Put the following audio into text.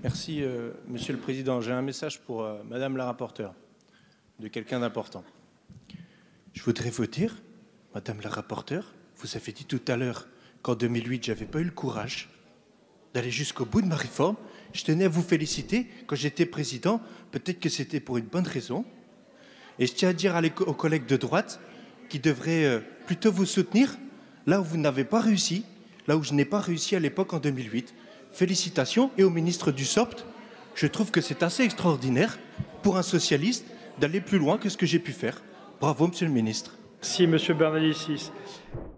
Merci, Monsieur le Président. J'ai un message pour Madame la rapporteure, de quelqu'un d'important. Je voudrais vous dire, Madame la rapporteure, vous avez dit tout à l'heure qu'en 2008, j'avais pas eu le courage d'aller jusqu'au bout de ma réforme. Je tenais à vous féliciter. Quand j'étais président, peut-être que c'était pour une bonne raison. Et je tiens à dire aux collègues de droite qui devraient plutôt vous soutenir là où vous n'avez pas réussi, là où je n'ai pas réussi à l'époque en 2008. Félicitations. Et au ministre Dussopt, je trouve que c'est assez extraordinaire pour un socialiste d'aller plus loin que ce que j'ai pu faire. Bravo, Monsieur le ministre. Merci, Monsieur Bernalicis.